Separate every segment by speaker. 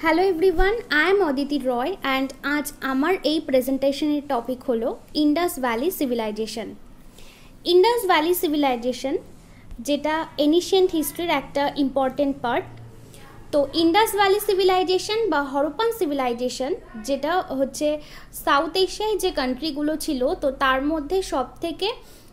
Speaker 1: Hello everyone, I am Aditi Roy and আজ আমার এই প্রেজেন্টেশনের টপিক হলো Indus valley civilisation. Indus valley civilisation যেটা এনিশিয়েন্ট হিস্ট্রির একটা ইম্পর্টেন্ট পার্ট। তো ইন্ডাস ভ্যালি সিভিলাইজেশন বা হরপ্পান সিভিলাইজেশন যেটা হচ্ছে সাউথ এশিয়ায় যে কান্ট্রিগুলো ছিল, তো তার মধ্যে সবথেকে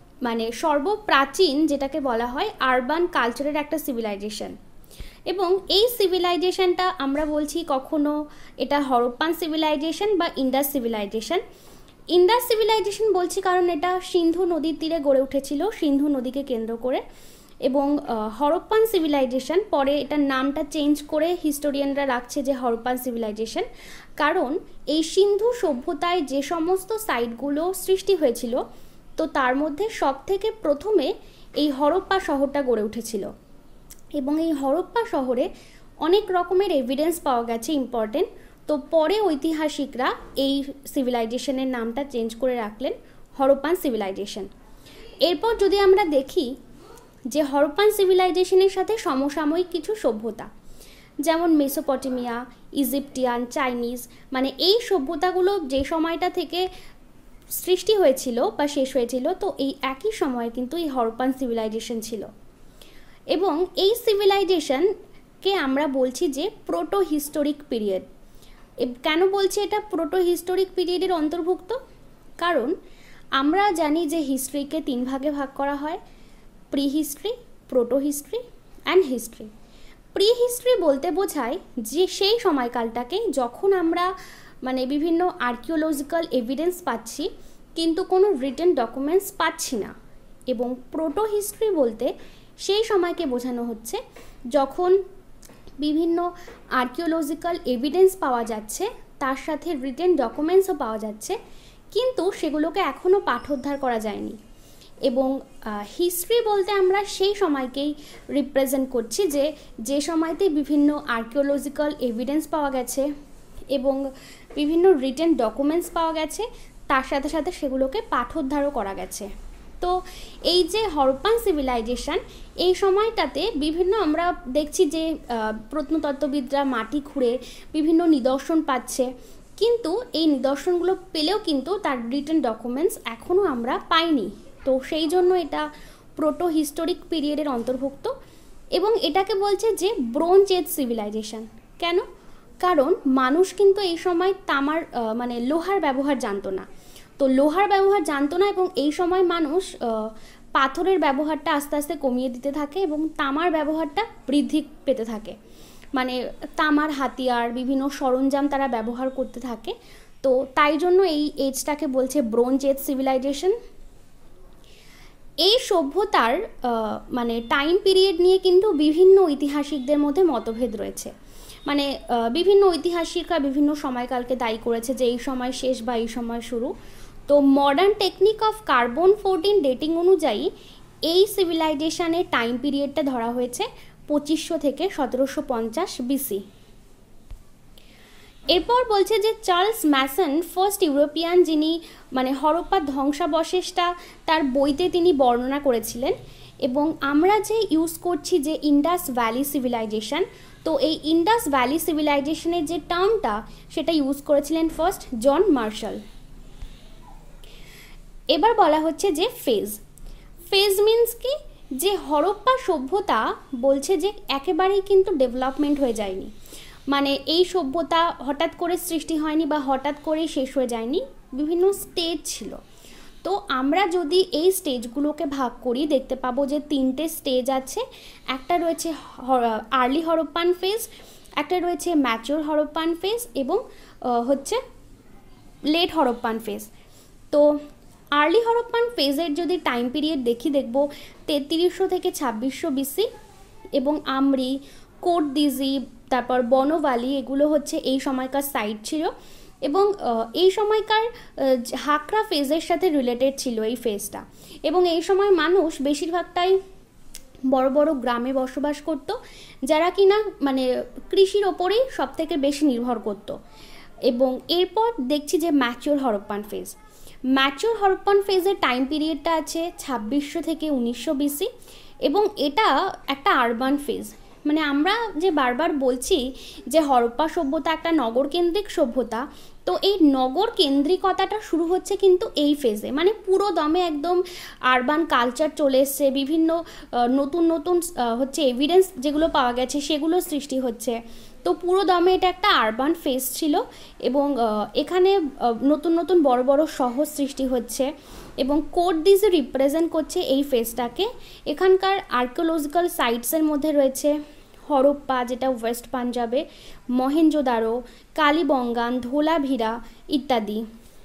Speaker 1: সর্বপ্রাচীন যেটাকে বলা হয় আরবান কালচারের একটা সিভিলাইজেশন। এবং এই সিভিলাইজেশনটা আমরা বলছি কখনো এটা হরপ্পান সিভিলাইজেশন বা ইন্ডাস সিভিলাইজেশন। ইন্ডাস সিভিলাইজেশন বলছি কারণ এটা সিন্ধু নদীর তীরে গড়ে উঠেছিল, সিন্ধু নদীকে কেন্দ্র করে। এবং হরপ্পান সিভিলাইজেশন পরে এটার নামটা চেঞ্জ করে হিস্টোরিয়ানরা রাখছে যে হরপ্পান সিভিলাইজেশন, কারণ এই সিন্ধু সভ্যতায় যে সমস্ত সাইটগুলো সৃষ্টি হয়েছিল, তো তার মধ্যে সবথেকে প্রথমে এই হরপ্পা শহরটা গড়ে উঠেছিল। এবং এই হরপ্পা শহরে অনেক রকমের এভিডেন্স পাওয়া গেছে ইম্পর্টেন্ট। তো পরে ঐতিহাসিকরা এই সিভিলাইজেশনের নামটা চেঞ্জ করে রাখলেন হরপ্পান সিভিলাইজেশন। এরপর যদি আমরা দেখি যে হরপ্পান সিভিলাইজেশনের সাথে সমসাময়িক কিছু সভ্যতা, যেমন মেসোপটেমিয়া, ইজিপ্টিয়ান, চাইনিজ, এই সভ্যতাগুলো যে সময়টা থেকে সৃষ্টি হয়েছিল বা শেষ হয়েছিল, তো এই একই সময়ে কিন্তু এই হরপ্পান সিভিলাইজেশন ছিল। এবং এই সিভিলাইজেশনকে আমরা বলছি যে প্রোটো হিস্টোরিক পিরিয়ড। কেন বলছি এটা প্রোটো হিস্টোরিক পিরিয়ডের অন্তর্ভুক্ত? কারণ আমরা জানি যে হিস্ট্রিকে 3 ভাগে ভাগ করা হয়, prehistory, protohistory and history. Prehistory বলতে বোঝায় যে সেই সময়কালটাকে যখন আমরা বিভিন্ন আর্কিওলজিক্যাল এভিডেন্স পাচ্ছি কিন্তু কোনো রিটেন ডকুমেন্টস পাচ্ছি না। এবং প্রোটো হিস্ট্রি বলতে সেই সময়কে বোঝানো হচ্ছে যখন বিভিন্ন আর্কিওলজিক্যাল এভিডেন্স পাওয়া যাচ্ছে, তার সাথে রিটেন ডকুমেন্টসও পাওয়া যাচ্ছে, কিন্তু সেগুলোকে এখনও পাঠোদ্ধার করা যায়নি। এবং হিস্ট্রি বলতে আমরা সেই সময়কেই রিপ্রেজেন্ট করছি যে সময়তে বিভিন্ন আর্কিওলজিক্যাল এভিডেন্স পাওয়া গেছে এবং বিভিন্ন রিটেন ডকুমেন্টস পাওয়া গেছে, তার সাথে সাথে সেগুলোকে পাঠোদ্ধারও করা গেছে। তো এই যে হরপ্পান সিভিলাইজেশন, এই সময়টাতে বিভিন্ন আমরা দেখছি যে প্রত্নতত্ত্ববিদরা মাটি খুঁড়ে বিভিন্ন নিদর্শন পাচ্ছে, কিন্তু এই নিদর্শনগুলো পেলেও কিন্তু তার রিটেন ডকুমেন্টস এখনও আমরা পাইনি। তো সেই জন্য এটা প্রোটো হিস্টোরিক পিরিয়ডের অন্তর্ভুক্ত। এবং এটাকে বলছে যে ব্রোঞ্জ এজ সিভিলাইজেশন। কেন? কারণ মানুষ কিন্তু এই সময় তামার লোহার ব্যবহার জানতো না। তো লোহার ব্যবহার জানতো না এবং এই সময় মানুষ পাথরের ব্যবহারটা আস্তে আস্তে কমিয়ে দিতে থাকে এবং তামার ব্যবহারটা বৃদ্ধি পেতে থাকে। তামার হাতিয়ার, বিভিন্ন সরঞ্জাম তারা ব্যবহার করতে থাকে। তো তাই জন্য এই এজটাকে বলছে ব্রোঞ্জ এজ সিভিলাইজেশন। এই সভ্যতার টাইম পিরিয়ড নিয়ে কিন্তু বিভিন্ন ঐতিহাসিকদের মধ্যে মতভেদ রয়েছে। বিভিন্ন ঐতিহাসিকরা বিভিন্ন সময়কালকে দায়ী করেছে যে এই সময় শেষ বা এই সময় শুরু। তো modern technique of carbon 14 dating অনুযায়ী এই সিভিলাইজেশনের টাইম পিরিয়ডটা ধরা হয়েছে 2500 থেকে 1750 বিসি। এরপর বলছে যে চার্লস ম্যাসন ফার্স্ট ইউরোপিয়ান, যিনি হরপ্পার ধ্বংসাবশেষটা তার বইতে তিনি বর্ণনা করেছিলেন। এবং আমরা যে ইউজ করছি যে ইন্ডাস ভ্যালি সিভিলাইজেশন, তো এই ইন্ডাস ভ্যালি সিভিলাইজেশনের যে টার্মটা সেটা ইউজ করেছিলেন ফার্স্ট জন মার্শাল। এবার বলা হচ্ছে যে ফেজ মিন্স কি, যে হরপ্পা সভ্যতা বলছে যে একেবারেই কিন্তু ডেভেলপমেন্ট হয়ে যায়নি। এই সভ্যতা হঠাৎ করে সৃষ্টি হয়নি বা হঠাৎ করে শেষ হয়ে যায়নি, বিভিন্ন স্টেজ ছিল। তো আমরা যদি এই স্টেজগুলোকে ভাগ করি দেখতে পাবো যে 3টে স্টেজ আছে। একটা রয়েছে আর্লি হরপ্পান ফেজ, একটা রয়েছে ম্যাচিওর হরপ্পান ফেজ এবং হচ্ছে লেট হরপ্পান ফেজ। তো আর্লি হরপ্পান ফেজের যদি টাইম পিরিয়ড দেখব 3300 থেকে 2600 বিসি। এবং আমরি, কোটদিজি, তারপর বনভালি, এগুলো হচ্ছে এই সময়কার সাইট ছিল। এবং এই সময়কার হাকরা ফেজের সাথে রিলেটেড ছিল এই ফেজটা। এবং এই সময় মানুষ বেশিরভাগটাই বড় বড় গ্রামে বসবাস করত, যারা কিনা কৃষির ওপরেই সবথেকে বেশি নির্ভর করত। এবং এরপর দেখছি যে mature Harappan phase. Mature Harappan ফেজের টাইম পিরিয়ডটা আছে 2600 থেকে 1900 বিসি। এবং এটা একটা আরবান ফেজ, মানে আমরা যে বারবার বলছি যে হরপ্পা সভ্যতা একটা নগরকেন্দ্রিক সভ্যতা, তো এই নগর কেন্দ্রিকতাটা শুরু হচ্ছে কিন্তু এই ফেজে, মানে পুরো দমে একদম আরবান কালচার চলে এসছে, বিভিন্ন নতুন নতুন হচ্ছে এভিডেন্স যেগুলো পাওয়া গেছে সেগুলো সৃষ্টি হচ্ছে। তো পুরো দমে এটা একটা আরবান ফেজ ছিল এবং এখানে নতুন নতুন বড় বড় শহর সৃষ্টি হচ্ছে এবং কোট দিজ রিপ্রেজেন্ট করছে এই ফেজটাকে। এখানকার আর্কিওলজিক্যাল সাইটসের মধ্যে রয়েছে হরপ্পা যেটা ওয়েস্ট পাঞ্জাবে, মহেঞ্জোদারো, কালীবঙ্গান, ধোলাভিরা ইত্যাদি।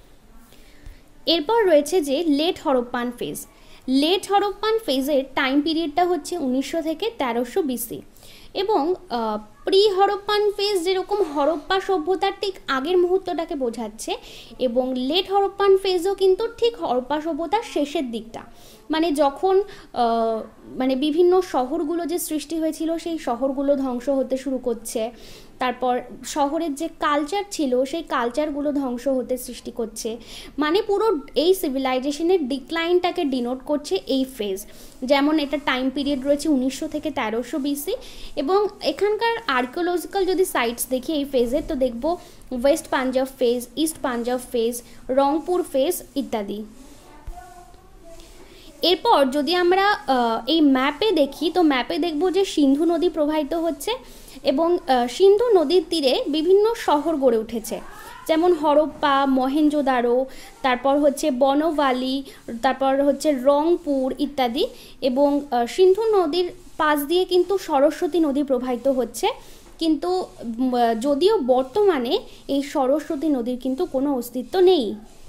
Speaker 1: এরপর রয়েছে যে late Harappan phase. Late Harappan ফেজের টাইম পিরিয়ডটা হচ্ছে 1900 থেকে 1300 BC এবং প্রি হরপ্পান ফেজ যেরকম হরপ্পা সভ্যতার ঠিক আগের মুহূর্তটাকে বোঝাচ্ছে এবং লেট হরপ্পান ফেজও কিন্তু ঠিক হরপ্পা সভ্যতার শেষের দিকটা, মানে যখন মানে বিভিন্ন শহরগুলো যে সৃষ্টি হয়েছিল সেই শহরগুলো ধ্বংস হতে শুরু করছে, তারপর শহরের যে কালচার ছিল সেই কালচারগুলো ধ্বংস হতে সৃষ্টি করছে, মানে পুরো এই সিভিলাইজেশনের ডিক্লাইনটাকে ডিনোট করছে এই ফেজ। যেমন এটা টাইম পিরিয়ড রয়েছে 1900 থেকে 1300 BC এবং এখানকার আর্কিওলজিক্যাল যদি সাইটস দেখি এই ফেজের, তো দেখব west Punjab phase, east Punjab phase, Rangpur phase ইত্যাদি। এরপর যদি আমরা এই ম্যাপে দেখি, তো ম্যাপে দেখব যে সিন্ধু নদী প্রবাহিত হচ্ছে এবং সিন্ধু নদীর তীরে বিভিন্ন শহর গড়ে উঠেছে, যেমন হরপ্পা, মহেঞ্জোদারো, তারপর হচ্ছে বনওয়ালি, তারপর হচ্ছে রংপুর ইত্যাদি। এবং সিন্ধু নদীর পাশ দিয়ে কিন্তু সরস্বতী নদী প্রবাহিত হচ্ছে, কিন্তু যদিও বর্তমানে এই সরস্বতী নদীর কিন্তু কোনো অস্তিত্ব নেই।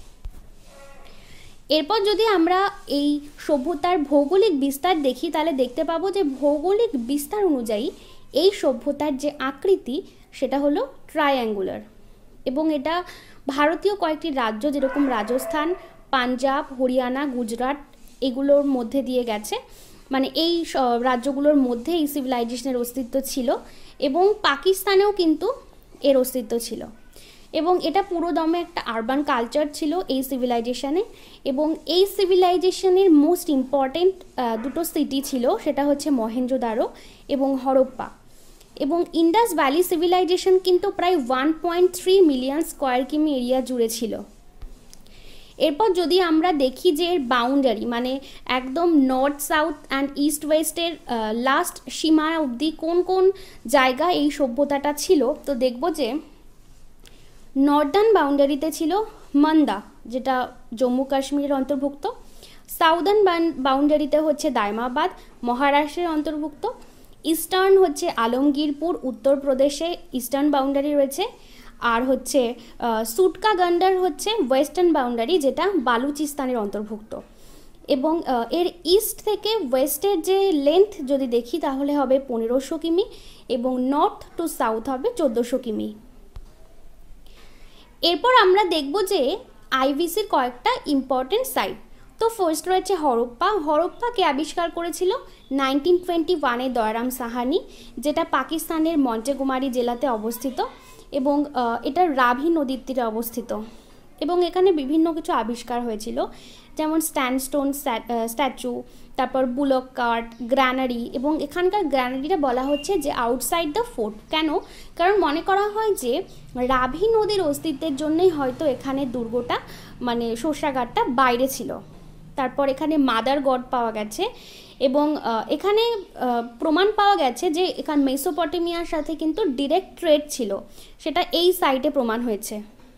Speaker 1: এরপর যদি আমরা এই সভ্যতার ভৌগোলিক বিস্তার দেখি তাহলে দেখতে পাবো যে ভৌগোলিক বিস্তার অনুযায়ী এই সভ্যতার যে আকৃতি সেটা হলো ট্রায়াঙ্গুলার এবং এটা ভারতীয় কয়েকটি রাজ্য যেরকম রাজস্থান, পাঞ্জাব, হরিয়ানা, গুজরাট এগুলোর মধ্যে দিয়ে গেছে, মানে এই রাজ্যগুলোর মধ্যে এই সিভিলাইজেশনের অস্তিত্ব ছিল এবং পাকিস্তানেও কিন্তু এর অস্তিত্ব ছিল এবং এটা পুরো দমে একটা আরবান কালচার ছিল এই সিভিলাইজেশনে। এবং এই সিভিলাইজেশনের মোস্ট ইম্পর্টেন্ট দুটো সিটি ছিল, সেটা হচ্ছে মহেঞ্জোদারো এবং হরপ্পা। এবং ইন্ডাস ভ্যালি সিভিলাইজেশন কিন্তু প্রায় 1.3 মিলিয়ন স্কোয়ার কিমি এরিয়া জুড়ে ছিল। এরপর যদি আমরা দেখি যে এর বাউন্ডারি, মানে একদম নর্থ সাউথ অ্যান্ড ইস্ট ওয়েস্টের লাস্ট সীমা অবধি কোন কোন জায়গায় এই সভ্যতাটা ছিল, তো দেখব যে নর্দার্ন বাউন্ডারিতে ছিল মান্দা যেটা জম্মু কাশ্মীরের অন্তর্ভুক্ত, সাউদার্ন বাউন্ডারিতে হচ্ছে দায়মাবাদ মহারাষ্ট্রের অন্তর্ভুক্ত, ইস্টার্ন হচ্ছে আলমগীরপুর উত্তরপ্রদেশে ইস্টার্ন বাউন্ডারি রয়েছে, আর হচ্ছে সুটকা গন্ডার হচ্ছে ওয়েস্টার্ন বাউন্ডারি যেটা বালুচিস্তানের অন্তর্ভুক্ত। এবং এর ইস্ট থেকে ওয়েস্টের যে লেন্থ যদি দেখি তাহলে হবে 1500 কিমি এবং নর্থ টু সাউথ হবে 1400 কিমি। এরপর আমরা দেখব যে আইভিসির কয়েকটা ইম্পর্টেন্ট সাইট। তো ফার্স্ট রয়েছে হরপ্পা। হরপ্পাকে আবিষ্কার করেছিল 1921-এ দয়ারাম সাহানি, যেটা পাকিস্তানের মন্টেগোমারি জেলাতে অবস্থিত এবং এটা রাভি নদীর তীরে অবস্থিত এবং এখানে বিভিন্ন কিছু আবিষ্কার হয়েছিল, যেমন স্ট্যান্ডস্টোন স্ট্যাচু, তারপর বুলক কার্ট, গ্র্যানারি। এবং এখানকার গ্র্যানারিটা বলা হচ্ছে যে আউটসাইড দ্য ফোর্ট। কেন? কারণ মনে করা হয় যে রাভি নদীর অস্তিত্বের জন্যই হয়তো এখানে দুর্গটা মানে শস্যাগারটা বাইরে ছিল। তারপর এখানে মাদার গড পাওয়া গেছে এবং এখানে প্রমাণ পাওয়া গেছে যে এখানে মেসোপটেমিয়ার সাথে কিন্তু ডিরেক্ট ট্রেড ছিল, সেটা এই সাইটে প্রমাণ হয়েছে।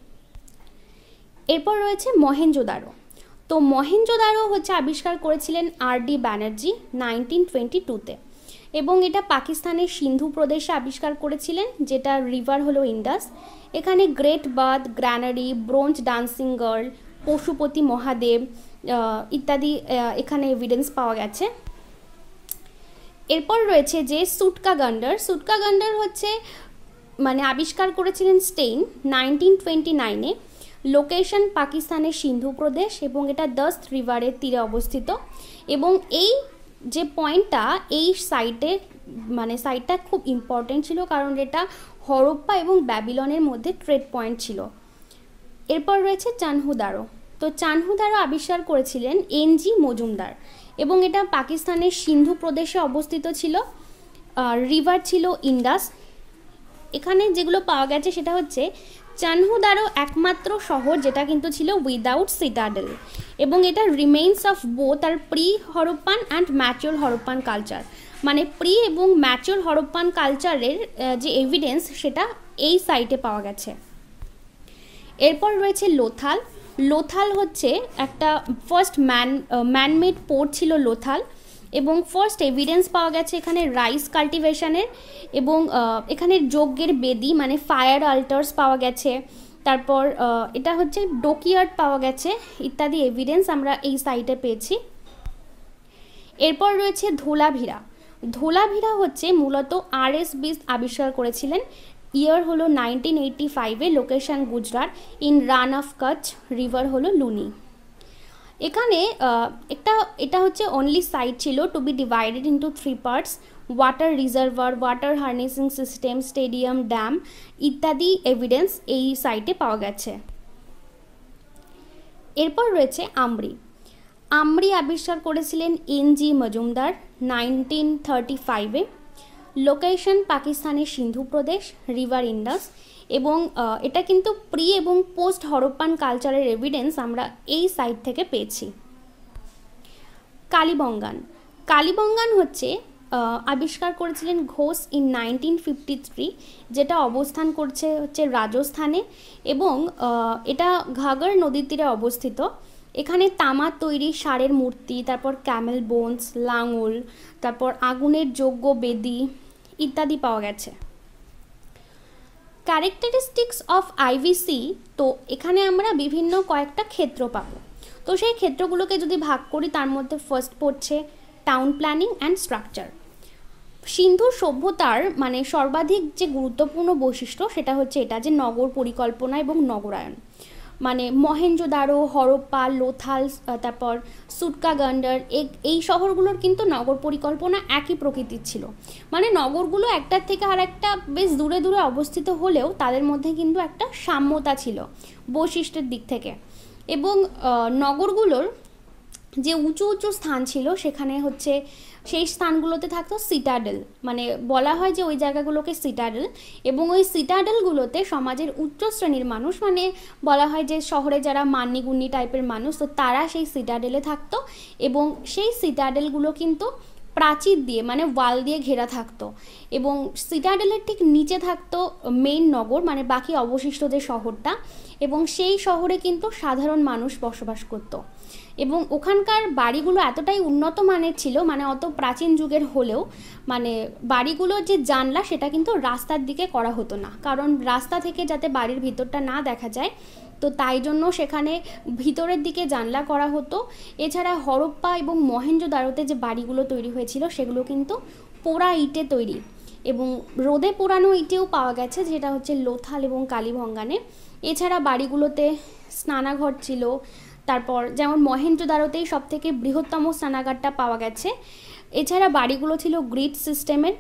Speaker 1: এরপর রয়েছে মহেঞ্জোদারো। তো মহেঞ্জোদারো হচ্ছে আবিষ্কার করেছিলেন আর.ডি. ব্যানার্জি 1922-তে এবং এটা পাকিস্তানের সিন্ধু প্রদেশে আবিষ্কার করেছিলেন, যেটা রিভার হলো ইন্ডাস। এখানে great bath, granary, bronze dancing girl, Pashupati Mahadev ইত্যাদি এখানে এভিডেন্স পাওয়া গেছে। এরপর রয়েছে যে সুটকা গন্ডার। সুটকা গন্ডার হচ্ছে মানে আবিষ্কার করেছিলেন স্টেইন 1929-এ। লোকেশন পাকিস্তানের সিন্ধু প্রদেশ এবং এটা দস্ত রিভারের তীরে অবস্থিত এবং এই যে পয়েন্টটা এই সাইটে মানে সাইটটা খুব ইম্পর্টেন্ট ছিল কারণ এটা হরপ্পা এবং ব্যাবিলনের মধ্যে ট্রেড পয়েন্ট ছিল। এরপর রয়েছে চানহুদারো। তো চানহুদারো আবিষ্কার করেছিলেন এন.জি. মজুমদার এবং এটা পাকিস্তানের সিন্ধু প্রদেশে অবস্থিত ছিল। রিভার ছিল ইন্ডাস। এখানে যেগুলো পাওয়া গেছে সেটা হচ্ছে চানহুদারো একমাত্র শহর যেটা কিন্তু ছিল উইদাউট সিটাডেল, এবং এটা রিমেইনস অফ বোথ আর pre Harappan and mature Harappan culture, মানে প্রি এবং ম্যাচিওর হরপ্পান কালচারের যে এভিডেন্স সেটা এই সাইটে পাওয়া গেছে। এরপর রয়েছে লোথাল। লোথাল হচ্ছে একটা ফার্স্ট ম্যানমেড পোর্ট ছিল লোথাল, এবং ফার্স্ট এভিডেন্স পাওয়া গেছে এখানে রাইস কাল্টিভেশনের, এবং এখানে যজ্ঞের বেদি মানে ফায়ার আল্টার্স পাওয়া গেছে। তারপর এটা হচ্ছে ডোকিয়ার্ড পাওয়া গেছে, ইত্যাদি এভিডেন্স আমরা এই সাইটে পেয়েছি। এরপর রয়েছে ধোলাভিরা। ধোলাভিরা হচ্ছে মূলত RS বিস্ট আবিষ্কার করেছিলেন। ইয়ার হলো 1985-এ, location Gujarat, in Rann of Kutch, river হলো লুনি। এখানে এটা হচ্ছে অনলি সাইট ছিল to be divided into 3 parts: water reservoir, water harnessing system, stadium, dam ইত্যাদি এভিডেন্স এই সাইটে পাওয়া গেছে। এরপর রয়েছে আমরি। আমরি আবিষ্কার করেছিলেন NG মজুমদার 1935-এ। লোকেশন পাকিস্তানের সিন্ধু প্রদেশ, রিভার ইন্ডাস, এবং এটা কিন্তু প্রি এবং পোস্ট হরপ্পান কালচারের এভিডেন্স আমরা এই সাইট থেকে পেয়েছি। কালীবঙ্গান। কালীবঙ্গান হচ্ছে আবিষ্কার করেছিলেন ঘোষ ইন 1953, যেটা অবস্থান করছে হচ্ছে রাজস্থানে, এবং এটা ঘাগর নদীর তীরে অবস্থিত। এখানে তামার তৈরি ষাঁড়ের মূর্তি, তারপর ক্যামেল বোনস, লাঙল, তারপর আগুনের যজ্ঞ বেদি ইত্যাদি পাওয়া গেছে। ক্যারেক্টারিস্টিক্স অফ IVC, তো এখানে আমরা বিভিন্ন কয়েকটা ক্ষেত্র পাবো। তো সেই ক্ষেত্রগুলোকে যদি ভাগ করি, তার মধ্যে ফার্স্ট পড়ছে town planning and structure. Sindhu সভ্যতার মানে সর্বাধিক যে গুরুত্বপূর্ণ বৈশিষ্ট্য সেটা হচ্ছে এটা যে নগর পরিকল্পনা এবং নগরায়ন। মানে মহেঞ্জোদারো, হরপ্পা, লোথাল, তারপর সুটকাগন্ডার, এই শহরগুলোর কিন্তু নগর পরিকল্পনা একই প্রকৃতির ছিল। মানে নগরগুলো একটার থেকে আর একটা বেশ দূরে দূরে অবস্থিত হলেও তাদের মধ্যে কিন্তু একটা সাম্যতা ছিল বৈশিষ্ট্যের দিক থেকে। এবং নগরগুলোর যে উঁচু উঁচু স্থান ছিল সেখানে হচ্ছে সেই স্থানগুলোতে থাকতো সিটাডেল, মানে বলা হয় যে ওই জায়গাগুলোকে সিটাডেল, এবং ওই সিটাডেলগুলোতে সমাজের উচ্চ শ্রেণীর মানুষ, মানে বলা হয় যে শহরে যারা মান্যিগুণী টাইপের মানুষ, তো তারা সেই সিটাডেলে থাকতো, এবং সেই সিটাডেলগুলো কিন্তু প্রাচীর দিয়ে মানে ওয়াল দিয়ে ঘেরা থাকতো, এবং সিটাডেলের ঠিক নিচে থাকতো মেইন নগর মানে বাকি অবশিষ্ট যে শহরটা, এবং সেই শহরে কিন্তু সাধারণ মানুষ বসবাস করতো। এবং ওখানকার বাড়িগুলো এতটাই উন্নত মানের ছিল, মানে অত প্রাচীন যুগের হলেও মানে বাড়িগুলোর যে জানলা সেটা কিন্তু রাস্তার দিকে করা হতো না, কারণ রাস্তা থেকে যাতে বাড়ির ভিতরটা না দেখা যায়, তো তাই জন্য সেখানে ভিতরের দিকে জানলা করা হতো। এছাড়া হরপ্পা এবং মহেঞ্জোদারোতে যে বাড়িগুলো তৈরি হয়েছিল সেগুলো কিন্তু পোড়া ইটে তৈরি, এবং রোদে পোড়ানো ইটেও পাওয়া গেছে, যেটা হচ্ছে লোথাল এবং কালীবঙ্গানে। এছাড়া বাড়িগুলোতে স্নানাঘর ছিল, তারপর যেমন মহেঞ্জোদারোতেই সবথেকে বৃহত্তম স্নানাগারটা পাওয়া গেছে। এছাড়া বাড়িগুলো ছিল গ্রিড সিস্টেমের।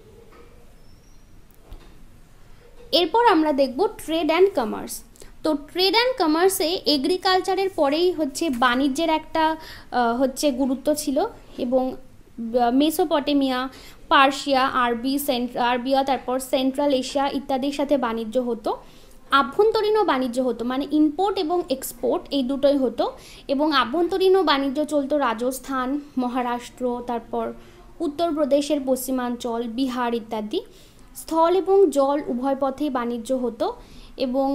Speaker 1: এরপর আমরা দেখব ট্রেড অ্যান্ড কমার্স। তো ট্রেড অ্যান্ড কমার্সে এগ্রিকালচারের পরেই হচ্ছে বাণিজ্যের একটা হচ্ছে গুরুত্ব ছিল, এবং মেসোপটেমিয়া, পার্সিয়া, আরবিয়া, তারপর সেন্ট্রাল এশিয়া ইত্যাদির সাথে বাণিজ্য হতো। আভ্যন্তরীণও বাণিজ্য হতো, মানে ইম্পোর্ট এবং এক্সপোর্ট এই দুটোই হতো, এবং আভ্যন্তরীণও বাণিজ্য চলতো রাজস্থান, মহারাষ্ট্র, তারপর উত্তরপ্রদেশের পশ্চিমাঞ্চল, বিহার ইত্যাদি। স্থল এবং জল উভয় পথেই বাণিজ্য হতো, এবং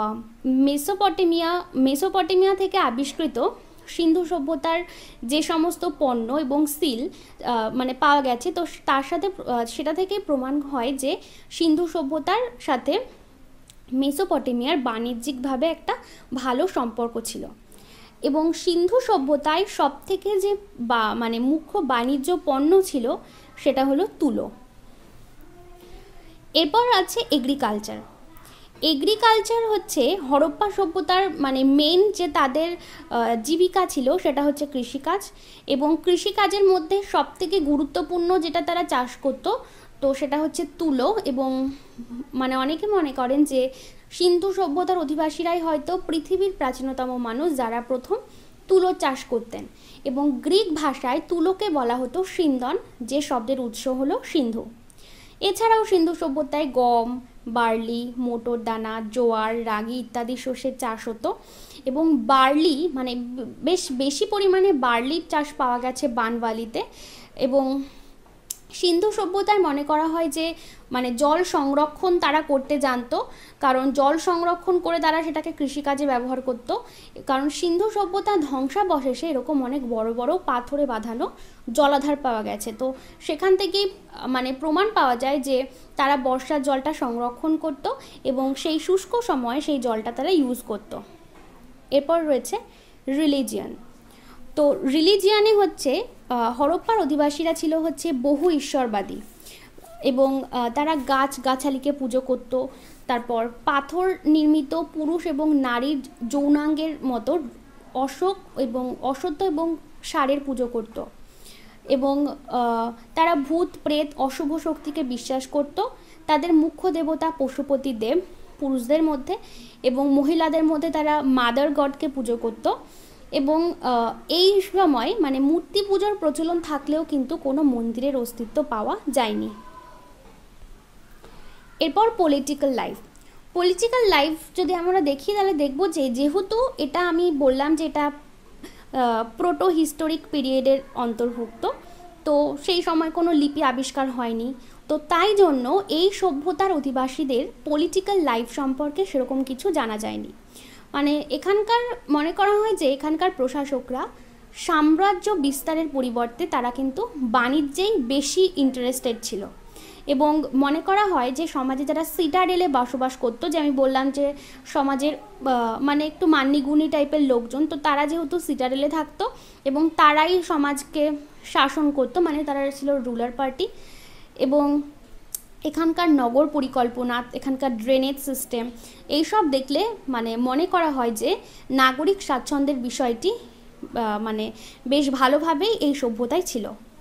Speaker 1: মেসোপটেমিয়া থেকে আবিষ্কৃত সিন্ধু সভ্যতার যে সমস্ত পণ্য এবং সিল মানে পাওয়া গেছে, তো তার সাথে সেটা থেকে প্রমাণ হয় যে সিন্ধু সভ্যতার সাথে মেসোপটেমিয়ার বাণিজ্যিকভাবে একটা ভালো সম্পর্ক ছিল। এবং সিন্ধু সভ্যতায় সবথেকে যে মানে মুখ্য বাণিজ্য পণ্য ছিল সেটা হলো তুলো। এরপর আছে এগ্রিকালচার। এগ্রিকালচার হচ্ছে হরপ্পা সভ্যতার মানে মেন যে তাদের জীবিকা ছিল সেটা হচ্ছে কৃষিকাজ, এবং কৃষিকাজের মধ্যে সবথেকে গুরুত্বপূর্ণ যেটা তারা চাষ করতো তো সেটা হচ্ছে তুলো। এবং মানে অনেকে মনে করেন যে সিন্ধু সভ্যতার অধিবাসীরাই হয়তো পৃথিবীর প্রাচীনতম মানুষ যারা প্রথম তুলো চাষ করতেন, এবং গ্রিক ভাষায় তুলোকে বলা হতো সিন্দন, যে শব্দের উৎস হলো সিন্ধু। এছাড়াও সিন্ধু সভ্যতায় গম, বার্লি, মোটর দানা, জোয়ার, রাগি ইত্যাদি শস্যের চাষ হতো এবং বার্লি মানে বেশ বেশি পরিমাণে বার্লির চাষ পাওয়া গেছে বানভালিতে। এবং সিন্ধু সভ্যতায় মনে করা হয় যে মানে জল সংরক্ষণ তারা করতে জানতো, কারণ জল সংরক্ষণ করে তারা সেটাকে কৃষিকাজে ব্যবহার করতো। কারণ সিন্ধু সভ্যতা ধ্বংসাবশেষে এরকম অনেক বড় বড় পাথরে বাঁধানো জলাধার পাওয়া গেছে, তো সেখান থেকেই মানে প্রমাণ পাওয়া যায় যে তারা বর্ষার জলটা সংরক্ষণ করত এবং সেই শুষ্ক সময়ে সেই জলটা তারা ইউজ করত। এরপর রয়েছে রিলিজিয়ান। তো রিলিজিয়ানে হচ্ছে হরপ্পার অধিবাসীরা ছিল হচ্ছে বহু ঈশ্বরবাদী এবং তারা গাছগাছালিকে পুজো করত। তারপর পাথর নির্মিত পুরুষ এবং নারীর যৌনাঙ্গের মতো অসত্য এবং ষাঁড়ের পুজো করত এবং তারা ভূত প্রেত অশুভ শক্তিকে বিশ্বাস করত। তাদের মুখ্য দেবতা পশুপতি দেব পুরুষদের মধ্যে, এবং মহিলাদের মধ্যে তারা মাদার গডকে পুজো করত। এবং এই সময় মানে মূর্তি পুজোর প্রচলন থাকলেও কিন্তু কোনো মন্দিরের অস্তিত্ব পাওয়া যায়নি। এরপর পলিটিক্যাল লাইফ যদি আমরা দেখি তাহলে দেখব যে যেহেতু এটা আমি বললাম যে এটা প্রোটো হিস্টোরিক পিরিয়ডের অন্তর্ভুক্ত, তো সেই সময় কোনো লিপি আবিষ্কার হয়নি, তো তাই জন্য এই সভ্যতার অধিবাসীদের পলিটিক্যাল লাইফ সম্পর্কে সেরকম কিছু জানা যায়নি। মানে এখানকার মনে করা হয় যে এখানকার প্রশাসকরা সাম্রাজ্য বিস্তারের পরিবর্তে তারা কিন্তু বাণিজ্যেই বেশি ইন্টারেস্টেড ছিল। এবং মনে করা হয় যে সমাজে যারা সিটাডেলে বসবাস করতো, যে আমি বললাম যে সমাজের মানে একটু মান্যিগুণী টাইপের লোকজন, তো তারা যেহেতু সিটাডেলে থাকতো এবং তারাই সমাজকে শাসন করতো, মানে তারা ছিল রুলার পার্টি। এবং এখানকার নগর পরিকল্পনা, এখানকার ড্রেনেজ সিস্টেম এইসব দেখলে মানে মনে করা হয় যে নাগরিক স্বাচ্ছন্দ্যের বিষয়টি মানে বেশ ভালোভাবেই এই সভ্যতায় ছিল।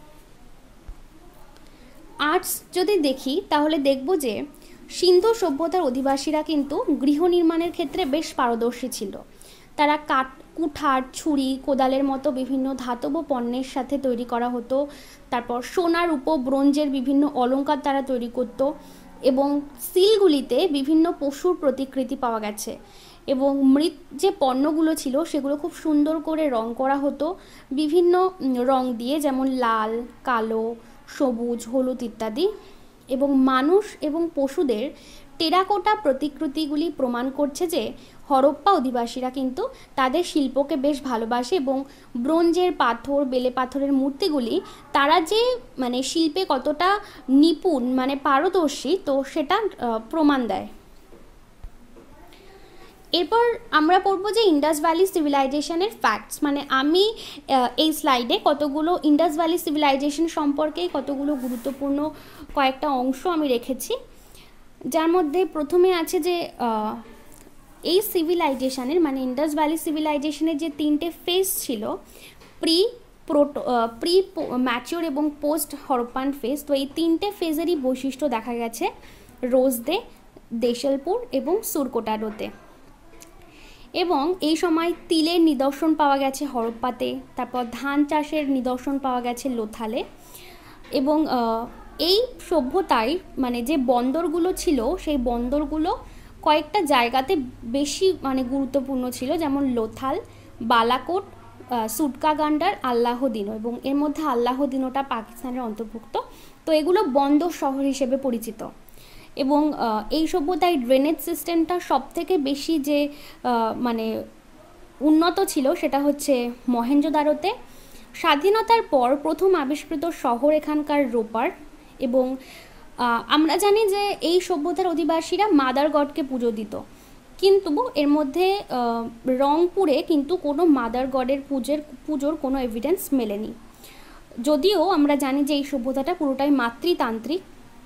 Speaker 1: আর্টস যদি দেখি তাহলে দেখব যে সিন্ধু সভ্যতার অধিবাসীরা কিন্তু গৃহ নির্মাণের ক্ষেত্রে বেশ পারদর্শী ছিল। তারা কুঠার, ছুরি, কোদালের মতো বিভিন্ন ধাতব পণ্যের সাথে তৈরি করা হতো। তারপর সোনার ব্রোঞ্জের বিভিন্ন অলংকার তারা তৈরি করত এবং সিলগুলিতে বিভিন্ন পশুর প্রতিকৃতি পাওয়া গেছে এবং মৃৎ যে পণ্যগুলো ছিল সেগুলো খুব সুন্দর করে রং করা হতো বিভিন্ন রং দিয়ে, যেমন লাল, কালো, সবুজ, হলুদ ইত্যাদি। এবং মানুষ এবং পশুদের টেরাকোটা প্রতিকৃতিগুলি প্রমাণ করছে যে হরপ্পা অধিবাসীরা কিন্তু তাদের শিল্পকে বেশ ভালোবাসে এবং ব্রোঞ্জের পাথর, বেলে পাথরের মূর্তিগুলি তারা যে মানে শিল্পে কতটা নিপুণ মানে পারদর্শী, তো সেটা প্রমাণ দেয়। এরপর আমরা পড়বো যে ইন্ডাস ভ্যালি সিভিলাইজেশনের ফ্যাক্টস। মানে আমি এই স্লাইডে কতগুলো ইন্ডাস ভ্যালি সিভিলাইজেশন সম্পর্কে কতগুলো গুরুত্বপূর্ণ কয়েকটা অংশ আমি রেখেছি, যার মধ্যে প্রথমে আছে যে এই সিভিলাইজেশনের মানে ইন্ডাস ভ্যালি সিভিলাইজেশনের যে তিনটে ফেজ ছিল, প্রি ম্যাচিওর এবং পোস্ট হরপ্পান ফেজ, তো এই তিনটে ফেজেরই বৈশিষ্ট্য দেখা গেছে রোজদে, দেশালপুর এবং সুরকোটারোতে। এবং এই সময় তিলের নিদর্শন পাওয়া গেছে হরপ্পাতে, তারপর ধান চাষের নিদর্শন পাওয়া গেছে লোথালে। এবং এই সভ্যতায় মানে যে বন্দরগুলো ছিল সেই বন্দরগুলো কয়েকটা জায়গাতে বেশি মানে গুরুত্বপূর্ণ ছিল, যেমন লোথাল, বালাকোট, সুটকাগান্ডার, আল্লাহদিনো, এবং এর মধ্যে আল্লাহদিনোটা পাকিস্তানের অন্তর্ভুক্ত। তো এগুলো বন্দর শহর হিসেবে পরিচিত। এবং এই সভ্যতায় ড্রেনেজ সিস্টেমটা সবথেকে বেশি যে মানে উন্নত ছিল সেটা হচ্ছে মহেঞ্জোদারোতে। স্বাধীনতার পর প্রথম আবিষ্কৃত শহর এখানকার রোপার। এবং আমরা জানি যে এই সভ্যতার অধিবাসীরা মাদার গডকে পুজো দিত, কিন্তু এর মধ্যে রংপুরে কিন্তু কোনো মাদার গডের পুজোর কোনো এভিডেন্স মেলেনি, যদিও আমরা জানি যে এই সভ্যতাটা পুরোটাই মাতৃতান্ত্রিক।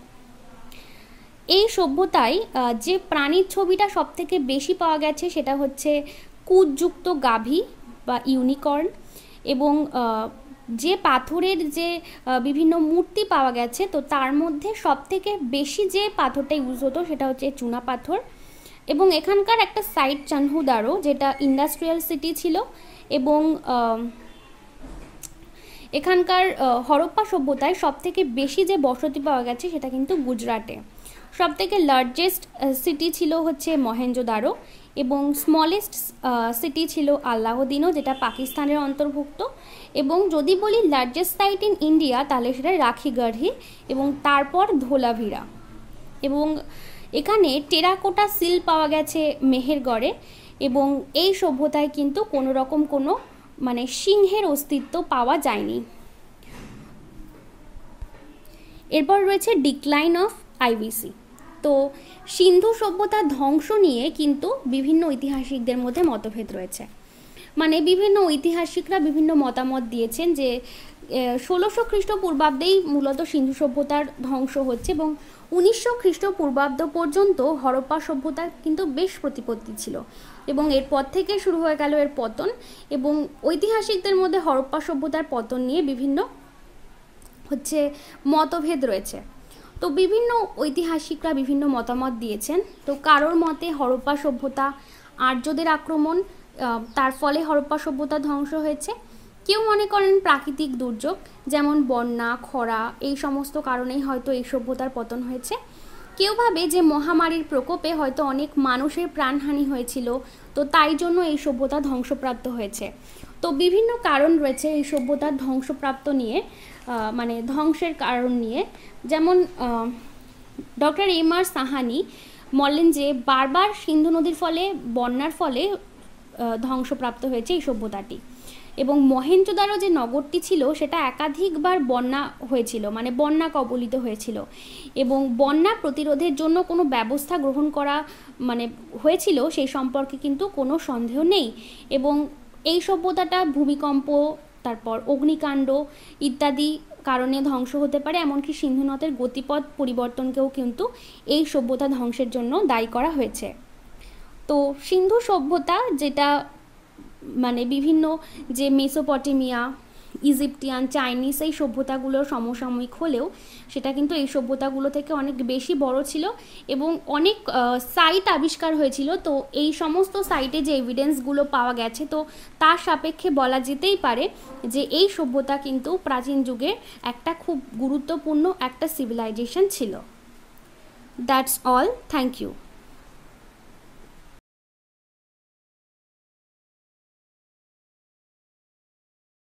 Speaker 1: এই সভ্যতায় যে প্রাণীর ছবিটা সবথেকে বেশি পাওয়া গেছে সেটা হচ্ছে কুঁচযুক্ত গাভী বা ইউনিকর্ন। এবং যে পাথরের যে বিভিন্ন মূর্তি পাওয়া গেছে, তো তার মধ্যে সবথেকে বেশি যে পাথরটা ইউজ হতো সেটা হচ্ছে চুনা পাথর। এবং এখানকার একটা সাইট চানহুদারো, যেটা ইন্ডাস্ট্রিয়াল সিটি ছিল, এবং এখানকার হরপ্পা সভ্যতায় সবথেকে বেশি যে বসতি পাওয়া গেছে সেটা কিন্তু গুজরাটে। সবথেকে লার্জেস্ট সিটি ছিল হচ্ছে মহেঞ্জোদারো, এবং স্মলেস্ট সিটি ছিল আল্লাউদ্দিনও, যেটা পাকিস্তানের অন্তর্ভুক্ত। এবং যদি বলি লার্জেস্ট সাইট ইন ইন্ডিয়া, তাহলে সেটা রাখিগড়হি, এবং তারপর ধোলাভিরা। এবং এখানে টেরাকোটা সিল পাওয়া গেছে মেহেরগড়ে, এবং এই সভ্যতায় কিন্তু কোনো রকম কোনো মানে সিংহের অস্তিত্ব পাওয়া যায়নি। এরপর রয়েছে ডিক্লাইন অফ আইবিসি। তো সিন্ধু সভ্যতার ধ্বংস নিয়ে কিন্তু বিভিন্ন ঐতিহাসিকদের মধ্যে মতভেদ রয়েছে। মানে বিভিন্ন ঐতিহাসিকরা বিভিন্ন মতামত দিয়েছেন যে 1600 খ্রিস্টপূর্বাব্দেই মূলত সিন্ধু সভ্যতার ধ্বংস হচ্ছে, এবং 1900 খ্রিস্টপূর্বাব্দ পর্যন্ত হরপ্পা সভ্যতার কিন্তু বেশ প্রতিপত্তি ছিল, এবং এরপর থেকে শুরু হয়ে গেল এর পতন। এবং ঐতিহাসিকদের মধ্যে হরপ্পা সভ্যতার পতন নিয়ে বিভিন্ন হচ্ছে মতভেদ রয়েছে। তো বিভিন্ন ঐতিহাসিকরা বিভিন্ন মতামত দিয়েছেন। তো কারোর মতে হরপ্পা সভ্যতা আর্যদের আক্রমণ, তার ফলে হরপ্পা সভ্যতা ধ্বংস হয়েছে। কেউ মনে করেন প্রাকৃতিক দুর্যোগ যেমন বন্যা, খরা, এই সমস্ত কারণেই হয়তো এই সভ্যতার পতন হয়েছে। কেউ ভাবে যে মহামারীর প্রকোপে হয়তো অনেক মানুষের প্রাণহানি হয়েছিল, তো তাই জন্য এই সভ্যতা ধ্বংসপ্রাপ্ত হয়েছে। তো বিভিন্ন কারণ রয়েছে এই সভ্যতার ধ্বংসপ্রাপ্ত নিয়ে, মানে ধ্বংসের কারণ নিয়ে। যেমন ডক্টর এম.আর. সাহানি বলেন যে বারবার সিন্ধু নদীর ফলে, বন্যার ফলে ধ্বংসপ্রাপ্ত হয়েছে এই সভ্যতাটি। এবং মহেঞ্জোদারো যে নগরটি ছিল সেটা একাধিকবার বন্যা হয়েছিল, মানে বন্যা কবলিত হয়েছিল, এবং বন্যা প্রতিরোধের জন্য কোনো ব্যবস্থা গ্রহণ করা মানে হয়েছিল সেই সম্পর্কে কিন্তু কোনো সন্দেহ নেই। এবং এই সভ্যতাটা ভূমিকম্প, তারপর অগ্নিকাণ্ড ইত্যাদি কারণে ধ্বংস হতে পারে, এমনকি সিন্ধু নদের গতিপথ পরিবর্তনকেও কিন্তু এই সভ্যতা ধ্বংসের জন্য দায়ী করা হয়েছে। তো সিন্ধু সভ্যতা, যেটা মানে বিভিন্ন যে মেসোপটেমিয়া, ইজিপ্টিয়ান, চাইনিজ এই সভ্যতাগুলোর সমসাময়িক হলেও সেটা কিন্তু এই সভ্যতাগুলো থেকে অনেক বেশি বড় ছিল, এবং অনেক সাইট আবিষ্কার হয়েছিল। তো এই সমস্ত সাইটে যে এভিডেন্সগুলো পাওয়া গেছে, তো তার সাপেক্ষে বলা যেতেই পারে যে এই সভ্যতা কিন্তু প্রাচীন যুগের একটা খুব গুরুত্বপূর্ণ একটা সিভিলাইজেশন ছিল। That's all, thank you.